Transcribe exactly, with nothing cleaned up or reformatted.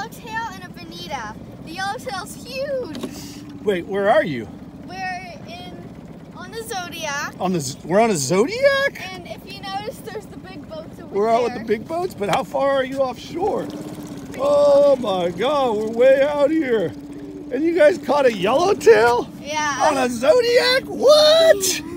Yellowtail and a bonita. The Yellowtail's huge. Wait, where are you? We're in on the Zodiac. On the we're on a Zodiac? And if you notice, there's the big boats over We're there. out with the big boats, but how far are you offshore? Oh my God, we're way out here. And you guys caught a Yellowtail? Yeah. On a Zodiac? What?